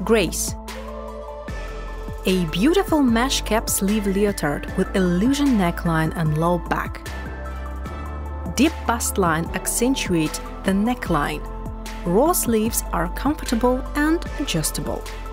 Grace. A beautiful mesh cap sleeve leotard with illusion neckline and low back. Deep bust line accentuate the neckline. Raw sleeves are comfortable and adjustable.